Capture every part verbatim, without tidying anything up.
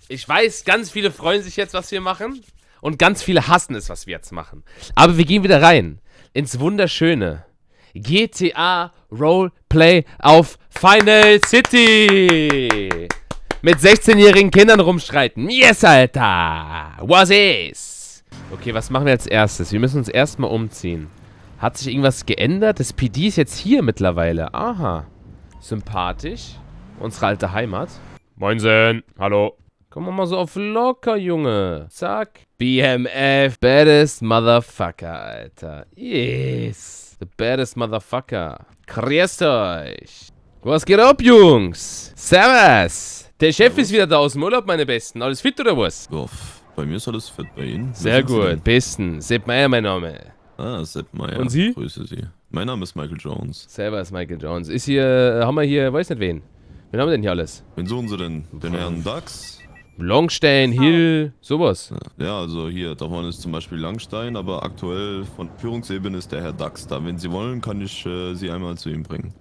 Ich weiß, ganz viele freuen sich jetzt, was wir machen. Und ganz viele hassen es, was wir jetzt machen. Aber wir gehen wieder rein ins wunderschöne G T A Roleplay auf Final City. Mit sechzehnjährigen Kindern rumstreiten. Yes, Alter. Was is? Okay, was machen wir als erstes? Wir müssen uns erstmal umziehen. Hat sich irgendwas geändert? Das P D ist jetzt hier mittlerweile. Aha. Sympathisch. Unsere alte Heimat. Moinsen. Hallo. Komm mal so auf locker, Junge. Zack. B M F. Baddest Motherfucker, Alter. Yes. The baddest Motherfucker. Grüßt euch. Was geht ab, Jungs? Servus. Der Chef ist wieder da aus dem Urlaub, meine Besten. Alles fit oder was? Ja, bei mir ist alles fit, bei Ihnen. Sehr gut. Besten. Sepp Meier, mein Name. Ah, Sepp Meier. Und Sie? Grüße Sie. Mein Name ist Michael Jones. Servus, Michael Jones. Ist hier, haben wir hier, weiß nicht wen. Wen haben wir denn hier alles? Wen suchen Sie denn? Den Herrn Dax? Longstein, Hill, sowas. Ja, also hier, da vorne ist zum Beispiel Langstein, aber aktuell von Führungsebene ist der Herr Dax da. Wenn Sie wollen, kann ich äh, Sie einmal zu ihm bringen.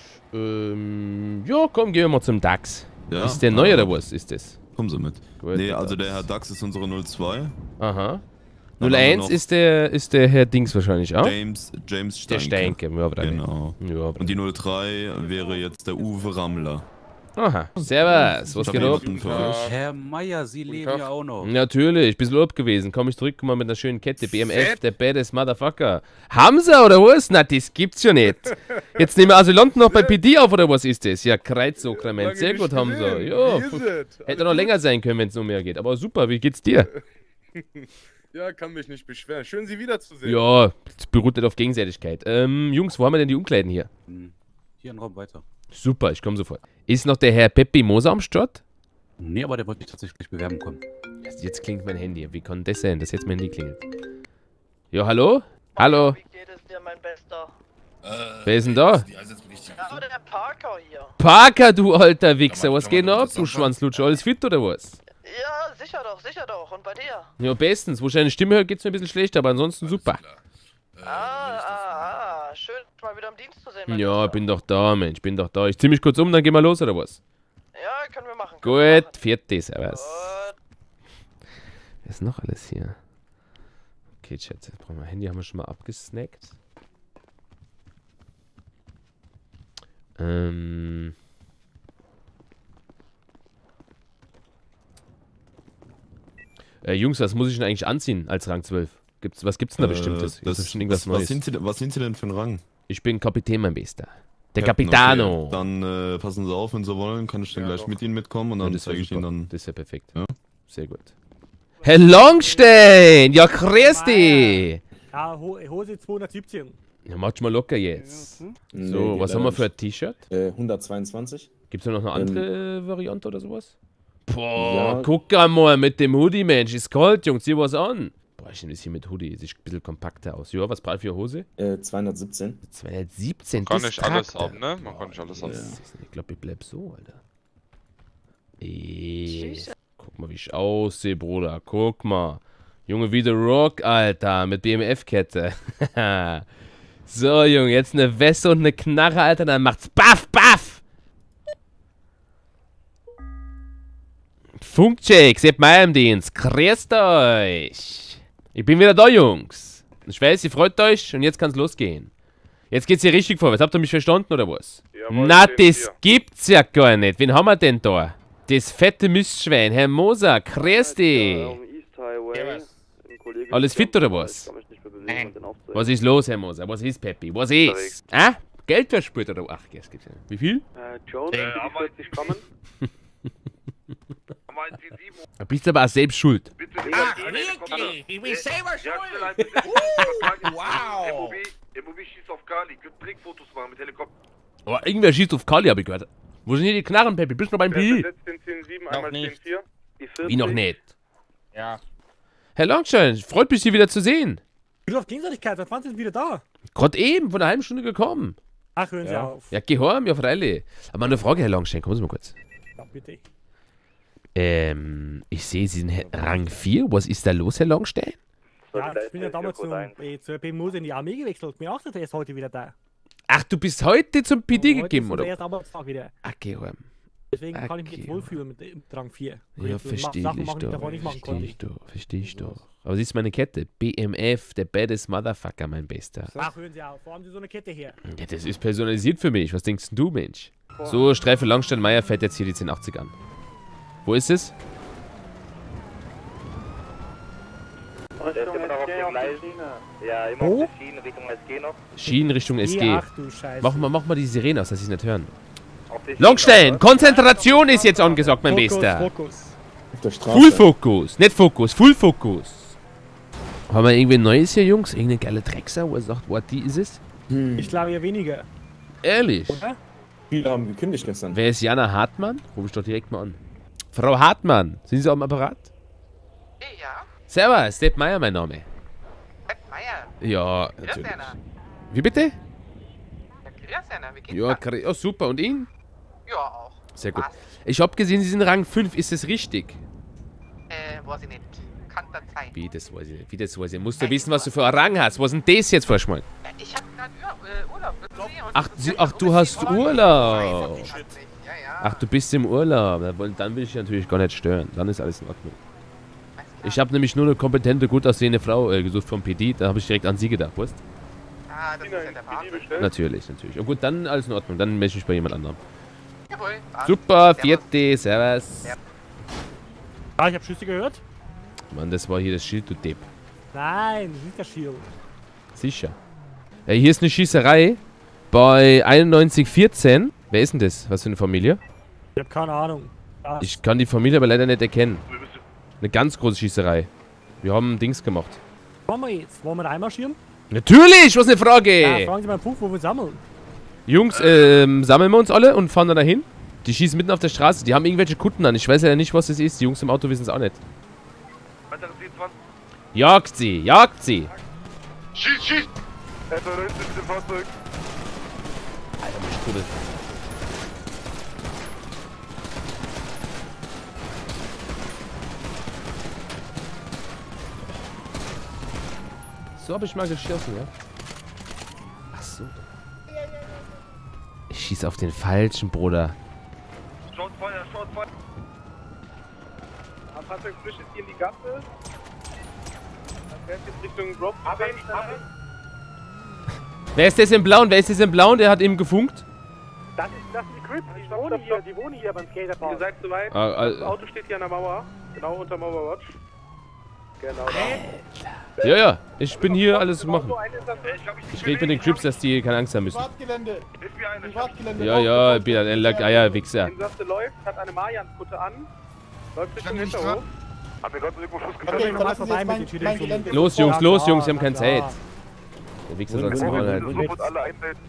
Ähm, ja, komm, gehen wir mal zum Dax. Ja? Ist der neu oder was ist das? Kommen Sie mit. Gut, nee, also Dax. der Herr Dax ist unsere null zwei. Aha. Dann null haben wir eins noch ist der, ist der Herr Dings wahrscheinlich auch? James, James Der Steinke. Steinke, ja, aber Genau. Ja, aber Und die null drei wäre jetzt der Uwe Rammler. Aha. Servus, was Ich geht hab ab? jemanden für euch. Herr Meier, Sie leben ja auch noch. Natürlich, bisschen Urlaub gewesen. Komm ich zurück, guck mal mit einer schönen Kette. B M F, der baddest Motherfucker. Haben sie oder was? Na, das gibt's ja nicht. Jetzt nehmen wir Asylanten noch bei P D auf oder was ist das? Ja, Kreuzsakrament. Sehr gut haben sie. Ja, hätte noch länger sein können, wenn es um mehr geht. Aber super, wie geht's dir? Ja, kann mich nicht beschweren. Schön, Sie wiederzusehen. Ja, das beruht nicht auf Gegenseitigkeit. Ähm, Jungs, wo haben wir denn die Umkleiden hier? Hm. Hier ein Raum weiter. Super, ich komme sofort. Ist noch der Herr Peppi Moser am Start? Nee, aber der wollte mich tatsächlich bewerben kommen. Jetzt, jetzt klingt mein Handy. Wie kann das sein, dass jetzt mein Handy klingelt? Ja, hallo? Hallo? Wie geht es dir, mein Bester? Äh, Wer ist denn da? die Einsatzberichte. Ja, der Parker hier. Parker, du alter Wichser. Was Kann man- geht kann noch man ab, das du anschauen? Schwanzlutscher? Alles fit oder was? Ja, sicher doch, sicher doch. Und bei dir? Ja, bestens. Wo ich deine Stimme höre, geht's mir ein bisschen schlechter, aber ansonsten super. Äh, Ah, ah, ah. Schön, mal wieder im Dienst zu sehen, mein Ja, Bester. bin doch da, Mensch. Bin doch da. Ich zieh mich kurz um, dann gehen wir los, oder was? Ja, können wir machen. können wir Gut, viertes, servus. machen. Wer ist noch alles hier? Okay, Chat, jetzt brauchen wir Handy, haben wir schon mal abgesnackt. Ähm. Äh, Jungs, was muss ich denn eigentlich anziehen als Rang zwölf? Gibt's, was gibt's denn da Bestimmtes? Äh, Gibt's das, bestimmt irgendwas was, was, Neues? sind Sie, denn- was sind Sie denn für ein Rang? Ich bin Kapitän, mein Bester. Der Captain, Capitano. okay. Dann äh, passen Sie auf, wenn Sie wollen, kann ich dann Ja, gleich doch. mit Ihnen mitkommen und Ja, dann das wär zeige ich super. Ihnen dann. Das ist ja perfekt. Ja? Sehr gut. Herr Longstein! Ja, grüß dich! Ja, Ho Hose zweihundertsiebzehn. Ja, macht mal locker jetzt. So, was haben wir für ein T-Shirt? Äh, hundertzweiundzwanzig. Gibt's da noch eine andere äh, Variante oder sowas? Boah, Ja. guck einmal mit dem Hoodie, Mensch. Ist kalt, Jungs, zieh was an. Boah, ich nehme das hier mit Hoodie. Sieht ein bisschen kompakter aus. Ja, was brauche ich für eine Hose? Äh, zweihundertsiebzehn. zweihundertsiebzehn. Man kann das nicht alles tragt er. haben, ne? Man kann nicht alles haben. Das ist- Ich glaube, ich bleib so, Alter. Ey, guck mal, wie ich aussehe, Bruder. Guck mal. Junge, wie The Rock, Alter. Mit B M F-Kette. So, Junge, jetzt eine Weste und eine Knarre, Alter. Dann macht's baff, baff. Funkcheck, seht mal im Dienst. Grüßt euch. Ich bin wieder da, Jungs. Ich weiß, ihr freut euch und jetzt kann's losgehen. Jetzt geht's hier richtig vorwärts. Habt ihr mich verstanden oder was? Jawohl, Na, sehen das wir. gibt's ja gar nicht. Wen haben wir denn da? Das fette Mistschwein, Herr Moser, grüß dich. Alles fit oder was? Was ist los, Herr Moser? Was ist, Peppi? Was ist? Ah? Geld verspürt oder? Ach, das gibt's ja nicht. Wie viel? Äh, Jones, Äh, die aber- vierzig kommen. Meinen Sie sieben? Da bist du aber auch selbst schuld. Bitte Ah, wirklich? Ich bin selber Ja, schuld. schnell ein bisschen. Wow. M O B, M O B schießt auf Kali. Könnt Trickfotos machen mit Helikopter. Oh, irgendwer schießt auf Kali, hab ich gehört. Wo sind hier die Knarren, Peppi? Bist du noch beim Pi? Setzt den zehn sieben, einmal zehn vier. Die vierzig. Wie noch nicht? Ja. Herr Longstein, freut mich, Sie wieder zu sehen. Ich bin auf Gegenseitigkeit, seit wann sind Sie wieder da? Gerade eben, von einer halben Stunde gekommen. Ach, hören Sie Ja, auf. ja geh heim, ja, freilich. Aber eine Frage, Herr Longstein, kommen Sie mal kurz. Ja, bitte. Ähm, ich sehe, Sie sind He- Rang vier. Was ist da los, Herr Longstein? Ja, ich bin ja damals zum, äh, zur B M U in die Armee gewechselt. Bin auch erst heute wieder da. Ach, du bist heute zum P D Heute gegeben, ist oder? der erste Arbeitstag wieder. Ach, geh heim. Deswegen kann ich mich Okay. jetzt wohlfühlen mit dem Rang vier. Ja, Ich verstehe Sachen ich machen, die ich doch. davor nicht machen Verstehe konnte. ich doch. Verstehe ich doch. Aber siehst du meine Kette? B M F, der baddest Motherfucker, mein Bester. Ach, hören Sie auf. Wo haben Sie so eine Kette her? Ja, das ist personalisiert für mich. Was denkst denn du, Mensch? So, Streife Langstein-Meier fährt jetzt hier die zehn achtzig an. Wo ist es? Richtung S G auf die Schiene. Ja, immer Wo? auf die Schiene, Richtung S G noch. Schienen Richtung S G. Ach du Scheiße. Mach mal, mach mal die Sirene aus, dass sie es nicht hören. Auf die Schiene, Longstein, oder? Konzentration ist jetzt angesagt, mein Fokus, Bester. Fokus. Auf der Straße. Full Fokus, nicht Fokus, Full Fokus. Haben wir irgendwie ein Neues hier, Jungs? Irgendeine geile Drecksau, wo er sagt, what, die ist es? Hm. Ich glaube ja weniger. Ehrlich? Oder? Viele haben gekündigt gestern. Wer ist Jana Hartmann? Ruf ich doch direkt mal an. Frau Hartmann, sind Sie am Apparat? Ja, Servus, Depp Meier mein Name. Ed Meier. Ja, Grüß natürlich. einer. Wie bitte? Ja, grüß einer, wie geht's Ja, dir? kri- oh, super. Und Ihnen? Ja, auch. Sehr gut. Was? Ich hab gesehen, Sie sind Rang fünf. Ist das richtig? Äh, weiß ich nicht. Kann das sein? Wie, das weiß ich nicht. Wie, das weiß ich nicht. Musst du wissen, was du für einen Rang hast. Was ist denn das jetzt, Froschmann? Ja, ich hab grad Ur äh, Urlaub. wissen Sie, und Ach, ich Sie- bin ach, du ein hast bisschen Urlaub. Ich weiß nicht. Ja, ja. Ach, du bist im Urlaub. Na, wohl, dann will ich dich natürlich gar nicht stören. Dann ist alles in Ordnung. Alles klar. Ich habe nämlich nur eine kompetente, gut aussehende Frau äh, gesucht vom P D. Da habe ich direkt an Sie gedacht, weißt Ah, das ist ja der Wahnsinn. Natürlich, natürlich. Und gut, dann alles in Ordnung. Dann melde ich mich bei jemand anderem. Jawohl. passt. Super, Servus. vierte, servus. Ja. Ah, ich habe Schüsse gehört? Mann, das war hier das Schild, du Depp. Nein, das ist nicht der Shield. Sicher. Ja, hier ist eine Schießerei bei einundneunzig vierzehn. Wer ist denn das? Was für eine Familie? Ich habe keine Ahnung. Das Ich kann die Familie aber leider nicht erkennen. Eine ganz große Schießerei. Wir haben Dings gemacht. wollen wir jetzt? Wollen wir da einmarschieren? Natürlich, was eine Ja, Frage. fragen Sie mal Puff, wo wir sammeln. Jungs, ähm, sammeln wir uns alle und fahren dann dahin. Die schießen mitten auf der Straße. Die haben irgendwelche Kutten an. Ich weiß ja nicht, was das ist. Die Jungs im Auto wissen es auch nicht. Jagt sie, jagt sie. Schieß, schieß! Etwa da hinten mit dem Fahrzeug. Alter, mein Strudel. So habe ich mal geschossen, ja? Ach so. Ich schieße auf den falschen, Bruder. Schaut Feuer, schaut Feuer. Am Fahrzeug frisch ist hier in die Gasse. Das fährt jetzt Richtung Drop. Hab ihn, hab ihn. Wer ist das im Blauen? Wer ist das im Blauen? Der hat eben gefunkt. Das ist, das sind die Crips, die Stopp, wohnen stopp, hier, stopp. die wohnen hier beim Ihr Skaterpark. seid zu weit. Ah, ah, Das Auto steht hier an der Mauer. Genau unter Mauer Watch. Genau da. Ja, ja. Ich bin hier alles zu machen. So, ein ist das. Ich glaub, Ich rede mit den Crips, dass die keine Angst haben müssen. Privatgelände. Hilf mir einer. Privatgelände. Ja, ja, bin ein Eier, Wichser. Insasse läuft, hat eine Marian-Kutte an. Läuft Richtung Hinterhof. Hat mir gerade irgendwo Schuss Okay, getroffen. normal vorbei mit den Tüten. Los, Jungs, Ja, los, klar, Jungs, wir haben na keine klar. Zeit. Der Wichser soll Wo- zum wo- Maul wo- halten. Sofort alle einsetzen.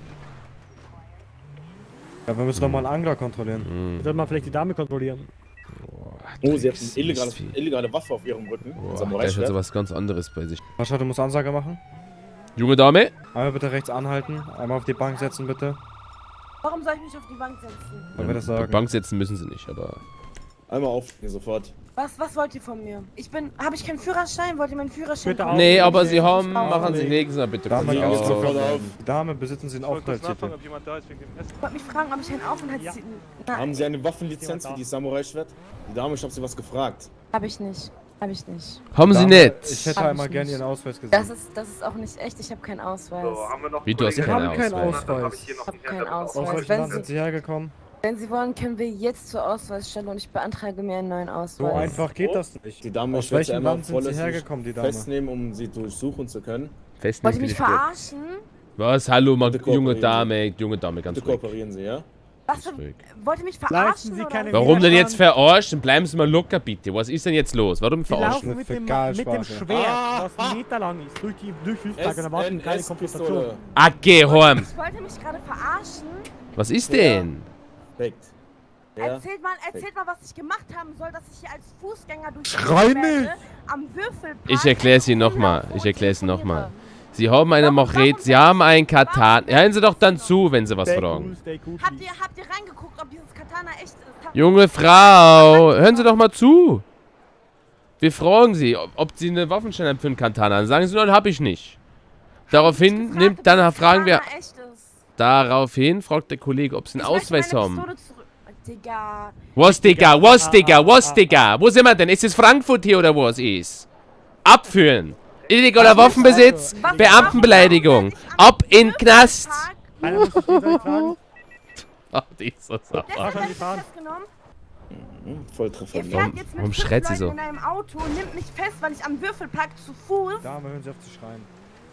Ja, wir müssen doch mal einen Angler kontrollieren. Mhm. Soll man vielleicht die Dame kontrollieren? Oh, sie hat eine Drecks- illegale, Mistvieh. illegale Waffe auf ihrem Rücken. Ein Boah, der hat Samurai-Schwert. so was ganz anderes bei sich. Mascha, du musst Ansage machen. Junge Dame, Einmal bitte rechts anhalten. Einmal auf die Bank setzen, bitte. Warum soll ich mich auf die Bank setzen? Weil wir das auf sagen. Bank setzen müssen sie nicht, aber... Einmal auf, hier sofort. Was, was wollt ihr von mir? Ich bin. Habe ich keinen Führerschein? Wollt ihr meinen Führerschein? Bitte von auf. mir? Nee, aber sie haben... Auf. Machen sie, legen sie mal bitte Dame, kurz ja, jetzt auf. sofort auf. Die Dame, besitzen Sie einen Aufenthaltstitel? ob jemand da ist wegen dem Essen. Ich wollte mich fragen, ob ich einen Aufenthaltstitel. Ja. Haben Sie eine Waffenlizenz für die Samurai-Schwert? Die Dame, ich hab sie was gefragt. Habe ich nicht. Habe ich nicht. Haben sie Dame, nicht. Ich hätte Hab einmal ich gerne nicht. Ihren Ausweis gesehen. Das ist, das ist auch nicht echt. Ich habe keinen Ausweis. So, haben wir noch Wie, du hast Wir keinen haben keinen Ausweis. Ausweis. Ich habe keinen Aus Ausweis. welchem Wenn Land sind Sie, Sie hergekommen? wenn Sie wollen, können wir jetzt zur Ausweisstelle und ich beantrage mir einen neuen Ausweis. So einfach geht das nicht. Die Dame, Aus ich werde sie welchem einmal Land sind Sie vorläufig hergekommen, die Dame? festnehmen, um sie durchsuchen zu können. Wollt Festnehmen ihr für mich die Spur. verarschen? Was? Hallo, mal, Bitte junge kooperieren Dame, junge Dame, ganz Bitte ruhig. kooperieren Sie, ja? Was für, ruhig. wollt ihr mich Leisten verarschen? Sie oder? keine Warum denn jetzt Widerstand. verarscht? Dann bleiben Sie mal locker, bitte. Was ist denn jetzt los? Warum Die verarschen? laufen mit dem, Fäkalsprache. mit dem Schwert, das einen Meter lang ist, durch die durch Hilfsberg und erwarten keine Konfrontation. S-Pistole. Agehorm. Ich wollte mich gerade verarschen. Was ist denn? Perfekt. Ja. Erzählt mal, erzählt mal, was ich gemacht haben soll, dass ich hier als Fußgänger durch Schrei werde, nicht! am Würfelpark. Ich erkläre es Ihnen nochmal. Ich erkläre es nochmal. Sie haben eine Machete, Sie haben einen Katan. Hören Sie doch dann zu, wenn Sie was Stay fragen. cool, stay cool, Habt please. ihr, habt ihr reingeguckt, ob dieses Katana echt ist? Habt- Junge Frau, hören Sie doch mal zu. Wir fragen Sie, ob, ob Sie eine Waffenschein haben für einen Katana. Dann sagen Sie, nein, hab ich nicht. Daraufhin gefragt, nimmt, ob dann dieses fragen wir, Katana echt ist. daraufhin fragt der Kollege, ob Sie einen Ich möchte Ausweis meine haben. Pistole zurück. Digga. Was, Digga? Was, Digga? Was, Digga? Wo sind wir denn? Ist es Frankfurt hier oder was ist? Abführen. Illegaler Waffenbesitz, Beamtenbeleidigung. Ab in Knast. Einer muss sich wieder tragen. Ach, die ist so sauer. Festgenommen. Volltreffer. Ihr fährt jetzt mit Warum fünf schreit sie Leuten so? in einem Auto, nimmt mich fest, weil ich am Würfelpark zu Fuß. Dame, hören Sie auf zu schreien.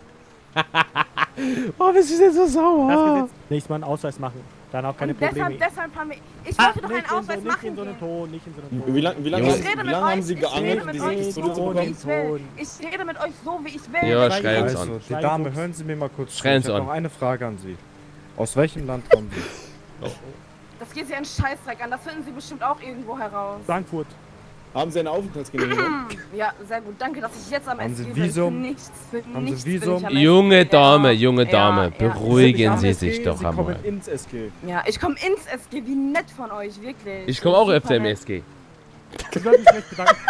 Oh, was ist denn so sauer? Das Gesetz. Nächstes Mal einen Ausweis machen. Dann auch keine Und Probleme. deshalb, deshalb haben wir. Ich Ah, wollte doch einen nicht in Ausweis so, nicht machen. in so einem gehen. Ton, nicht in so einem Ton. Wie lange wie lang, Ich wie rede mit lang euch, haben Sie ich geangelt, rede um mit diese euch Pistole so, zu wie bekommen? ich will. Ich rede mit euch so, wie ich will. Ja, schrei uns Also, an. die Dame, hören Sie mir mal kurz zu. Schrei uns Ich habe an. noch eine Frage an Sie. Aus welchem Land kommen Sie? Das geht Sie einen Scheißdreck an. Das finden Sie bestimmt auch irgendwo heraus. Frankfurt. Haben Sie eine Aufenthaltsgenehmigung? Ja, sehr gut. Danke, dass ich jetzt am Haben S Sie G bin. Visum? Für nichts, für Haben Sie nichts Visum? bin ich am S G. Junge Dame, Ja, junge ja, Dame, ja. beruhigen Am Sie S G, sich doch Sie kommen einmal. ins S G. Ja, ich komme ins S G. Wie nett von euch, wirklich. Ich komme auch Super öfter im nett. S G. Ich würde mich recht bedanken.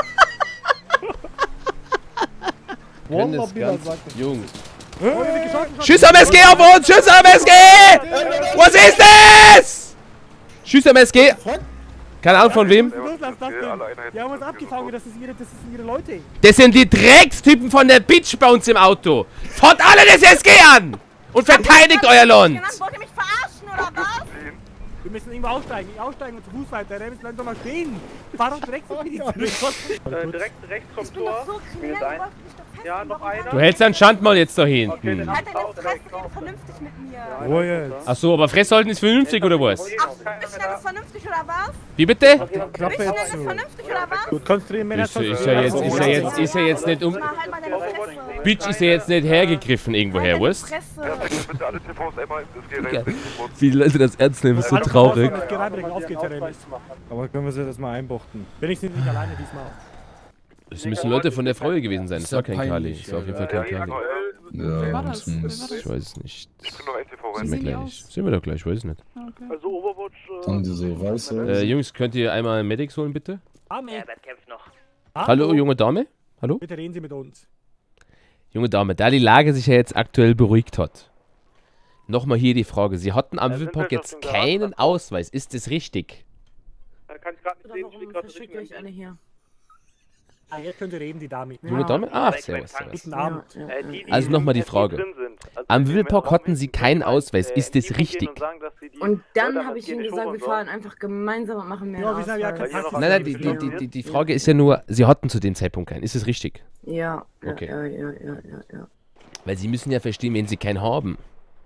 Können das Wallah, ganz sagt er. jung. Geschossen. Tschüss am S G auf uns! Tschüss am S G! Was ist das? Tschüss am S G! Keine Ahnung von wem. Was ist das denn? Die haben uns abgefangen, das, ist ihre, das sind ihre Leute. Das sind die Dreckstypen von der Bitch bei uns im Auto. Fahrt alle das S G an! Und verteidigt euer Land! Genannt, wollt ihr mich verarschen, oder was? Wir müssen irgendwo aussteigen, aussteigen und zu Fuß weiter. Der müssen doch mal stehen. Fahr doch direkt vor die Äh, direkt rechts vom Ich bin doch Tor. so kriminell, ihr wollt mich doch festnehmen. Ja, noch Warum einer. Du hältst dein Schandmaul jetzt da Okay, hinten. dann Halt deine auch Fresse, direkt rede vernünftig mit mir. Ruhe jetzt. Achso, aber Fresshalten ist vernünftig oder was? Ach, Bischner ist vernünftig, oder was? Wie bitte? Klappe Bischner jetzt ist zu. vernünftig, oder was? Gut, konzentrieren wir Ist, ist ja jetzt, ist ja jetzt, ist ja jetzt nicht um. Mal halt mal deine Fresse. Bitch ist ja jetzt nicht hergegriffen irgendwoher, Halt deine was? Fresse. Bitte alle T Vs einmal ins Gerät. Wie die Leute das ernst nehmen, ist so traurig. Aber können wir sie das mal einbuchten? Wenigstens nicht alleine diesmal. Es müssen Leute von der Freude gewesen sein. Das war kein Kali. Das war auf jeden Fall kein Kali. Ja, das? muss, Wer war Ich weiß es nicht. Ich bin nur ein T V Sehen wir gleich. Sehen wir doch gleich, ich weiß es nicht. Also Overwatch. Haben die so weiße. Äh, Jungs, könnt ihr einmal Medics holen, bitte? Ahmed. kämpft noch. Hallo, junge Dame? Hallo? Bitte reden Sie mit uns. Junge Dame, da die Lage sich ja jetzt aktuell beruhigt hat. Nochmal hier die Frage. Sie hatten am Ja, sind Wildpark wir jetzt schon geraten? keinen Ausweis. Ist das richtig? Kann ich gerade nicht Oder sehen. Ich warum stehe gerade verschickt nicht ihr euch alle hier? Ah, jetzt könnt ihr reden, die Dame. Junge Dame? Ah, servus, servus. Guten Abend. Also nochmal die Frage. Am Wildpark hatten Sie keinen Ausweis. Ist das richtig? Und dann habe ich ihm gesagt, wir fahren einfach gemeinsam und machen mehr Ja, wir sind ja Ausweis. kein Nein, nein, die, die, die, die, die Frage ist ja nur, Sie hatten zu dem Zeitpunkt keinen. Ist das richtig? Ja, ja, Okay. ja, ja, ja, ja, ja. Weil Sie müssen ja verstehen, wenn Sie keinen haben.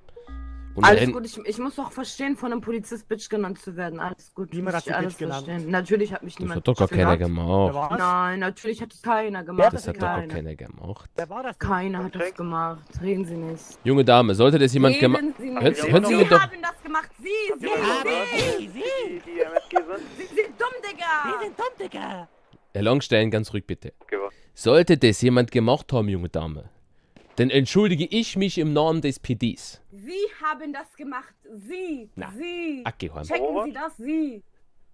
Und Alles dann- gut, ich, ich muss doch verstehen, von einem Polizist Bitch genannt zu werden. Alles gut. Niemand muss hat ich sie alles Bitch genannt. verstehen. Natürlich hat mich Das niemand hat doch gar Bitch keiner genannt. Wer gemacht. war's? Nein, natürlich hat es keiner gemacht. Das hat doch gar keiner. keiner gemacht. Wer war das denn? Keiner hat das gemacht. Reden Sie nicht. Junge Dame, sollte das jemand gemacht... Reden Sie nicht. Hören Sie- hören Sie Sie mir doch... haben das gemacht. Sie, Sie, Sie. Die, die M S G sind. Sie sind dumm, Digga. Wir sind dumm, Digga. Herr Longstein, ganz ruhig bitte. Okay, was? Sollte das jemand gemacht haben, junge Dame, dann entschuldige ich mich im Namen des P Ds. Sie haben das gemacht. Sie. Na, Sie. Abgeräumt. Checken Sie das, Sie.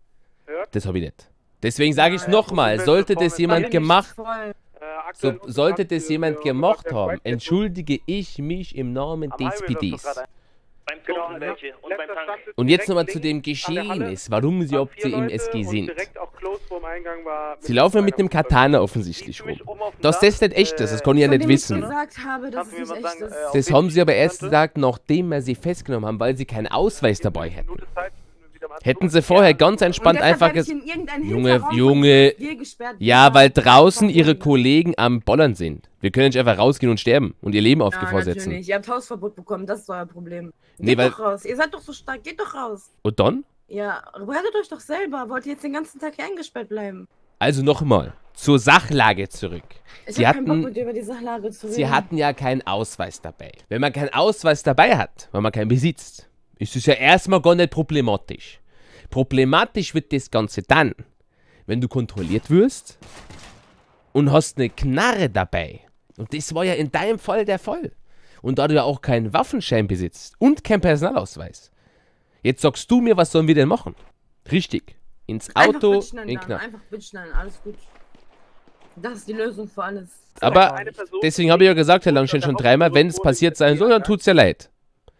Das habe ich nicht. Deswegen sage ich es nochmal, sollte das jemand gemacht... Voll. Äh, So, aktuell sollte unten das hat, jemand äh, gemacht der haben, White Castle. entschuldige ich mich im Namen Am des Highway P läuft doch Ds. gerade ein. Beim Genau, Toten welche und beim letzter Tank. Stand ist Und jetzt direkt nochmal zu links dem an der Geschehen Halle. ist, warum sie Waren ob vier sie im Leute S G und sind. direkt auch close vorm Eingang war Sie laufen mit einem Katana offensichtlich rum. Dass das nicht echt ist, das kann ich ja Von nicht dem ich wissen. gesagt habe, dass Kannst es du mir nicht mal echt sagen, ist. äh, auf Das wen haben sie aber ich erst könnte? gesagt, nachdem wir sie festgenommen haben, weil sie keinen Ausweis dabei hätten. Minute Zeit, wieder am Anflug. Hätten sie vorher ganz entspannt Und deshalb einfach werde ich gesagt, in irgendeinen Junge, Hinterraum von Junge, G gesperrt. ja, weil draußen ihre Warum? Kollegen am Bollern sind. Wir können nicht einfach rausgehen und sterben und ihr Leben auf Ja, Gefahr setzen. natürlich. Ihr habt Hausverbot bekommen, das ist euer Problem. Nee, Geht weil- doch raus. Ihr seid doch so stark, geht doch raus. Und dann? Ja, rettet euch doch selber. Wollt ihr jetzt den ganzen Tag hier eingesperrt bleiben? Also nochmal, zur Sachlage zurück. Ich Sie hab keinen Bock, hatten, mit dir über die Sachlage zu reden. sie hatten ja keinen Ausweis dabei. Wenn man keinen Ausweis dabei hat, weil man keinen besitzt, ist es ja erstmal gar nicht problematisch. Problematisch wird das Ganze dann, wenn du kontrolliert wirst und hast eine Knarre dabei. Und das war ja in deinem Fall der Fall. Und da du ja auch keinen Waffenschein besitzt und keinen Personalausweis. Jetzt sagst du mir, was sollen wir denn machen? Richtig. Ins Auto, Einfach bitchen in dann, Knarre. einfach bitchen dann, alles gut. Das ist die Lösung für alles. Aber Eine Person, deswegen habe ich ja gesagt, Herr Langstein, schon dreimal, wenn es passiert sein soll, dann tut's ja leid.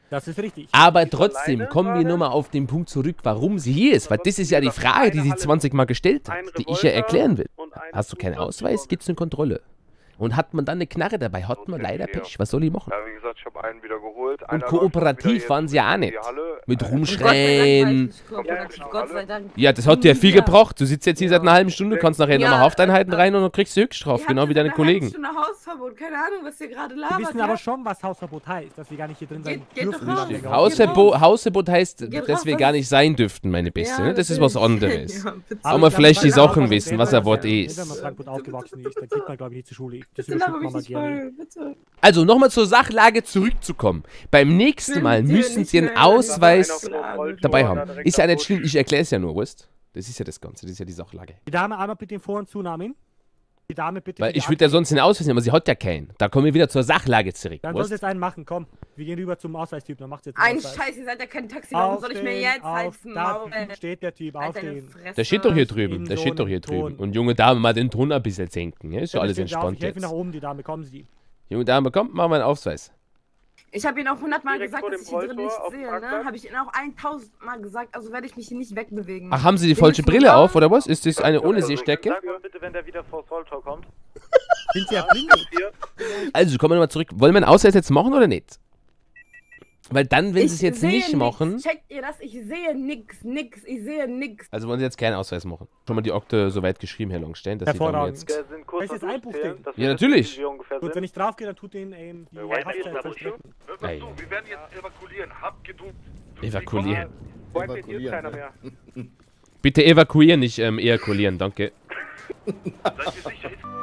Das ist richtig. Aber trotzdem kommen wir nur mal auf den Punkt zurück, warum sie hier ist. Weil das ist ja die Frage, die sie zwanzig Mal gestellt hat, die ich ja erklären will. Hast du keinen Ausweis, gibt es eine Kontrolle. Und hat man dann eine Knarre dabei, hat man leider Pech. Was soll ich machen? Ja, wie gesagt, ich habe einen wieder geholt. Und kooperativ waren sie ja auch nicht. Mit rumschreien. Gott sei Dank. Ja, das hat dir viel gebracht. Du sitzt jetzt hier seit einer halben Stunde, kannst nachher nochmal Hafteinheiten rein und dann kriegst du Höchststrafe, genau wie deine Kollegen. Hausverbot, keine Ahnung, was ihr gerade Wir labert. wissen aber schon, was Hausverbot heißt, dass wir gar nicht hier drin sein Geht- geht doch raus. dürfen. Hausverbot, Hausverbot heißt, Geht dass raus, wir was- gar nicht sein dürften, meine Beste. Ne? Das ist was anderes. Ja, bitte. Aber man vielleicht die Sachen wissen, was er Wort ist. Wenn man Frankfurt aufgewachsen ist, dann geht man, glaube ich, nicht zur Schule. Das Bitte laber überschüttet mich man mal nicht gerne. voll, bitte. Also nochmal zur Sachlage zurückzukommen. Beim nächsten Mal Bitte müssen nicht sie einen mehr. Ausweis Einer dabei haben. Ist ja nicht schlimm, ich erkläre es ja nur, weißt? Das ist ja das Ganze, das ist ja die Sachlage. Die Dame einmal bitte den Vor- und Zunamen. Die Dame bitte. Weil bitte ich würde ja sonst einen Ausweis nehmen, aber sie hat ja keinen. Da kommen wir wieder zur Sachlage zurück, Dann soll weißt? sie jetzt einen machen, komm. Wir gehen rüber zum Ausweistyp, dann macht sie jetzt Ein einen Ausweis. Scheiß, ihr seid ja kein Taxi, warum soll ich mir jetzt auf, halten? da Maul? steht der Typ, Halt deine aufstehen. Fresse. Der steht doch hier In drüben, der so steht doch hier einem Ton. drüben. Und junge Dame, mal den Ton ein bisschen senken, ja? Ist ja Bitte alles stehen Sie auf, entspannt ich helfe jetzt. nach oben, die Dame, kommen Sie. Junge Dame, komm, mach mal einen Ausweis. Ich habe Ihnen auch hundertmal Direkt gesagt, vor dass dem ich hier drin Rolltor nichts auf dem sehe, Parkplatz. ne? Habe ich Ihnen auch tausendmal gesagt, also werde ich mich hier nicht wegbewegen. Ach, haben Sie die Wir falsche müssen Brille raus. auf, oder was? Ist das eine ohne Sehstärke? Sag mal bitte, wenn der wieder vor Soltor kommt. Sind Sie erblindet? Also, kommen wir nochmal zurück. Wollen wir einen Ausweis jetzt machen oder nicht? Weil dann, wenn Ich sie es jetzt sehe nicht nix. machen... Checkt ihr das? Ich sehe nix, nix, ich sehe nix. Also wollen Sie jetzt keinen Ausweis machen? Schon mal die Okte so weit geschrieben, Herr Longstein, dass Sie dann Hervorragend. jetzt... Wir sind kurz Welches vor Einbuch Durchzählen, denn? dass Ja, wir natürlich. wissen, wie wir ungefähr Gut, wenn sind. ich drauf gehe, dann tut den ähm, die White Haftzeit Hills, vollstrecken. Hört mal zu, wir werden jetzt evakuieren. Habt Geduld. Evakuieren. White Hills ist keiner mehr. Bitte evakuieren, nicht ähm, ejakulieren, danke. Seid ihr sicher?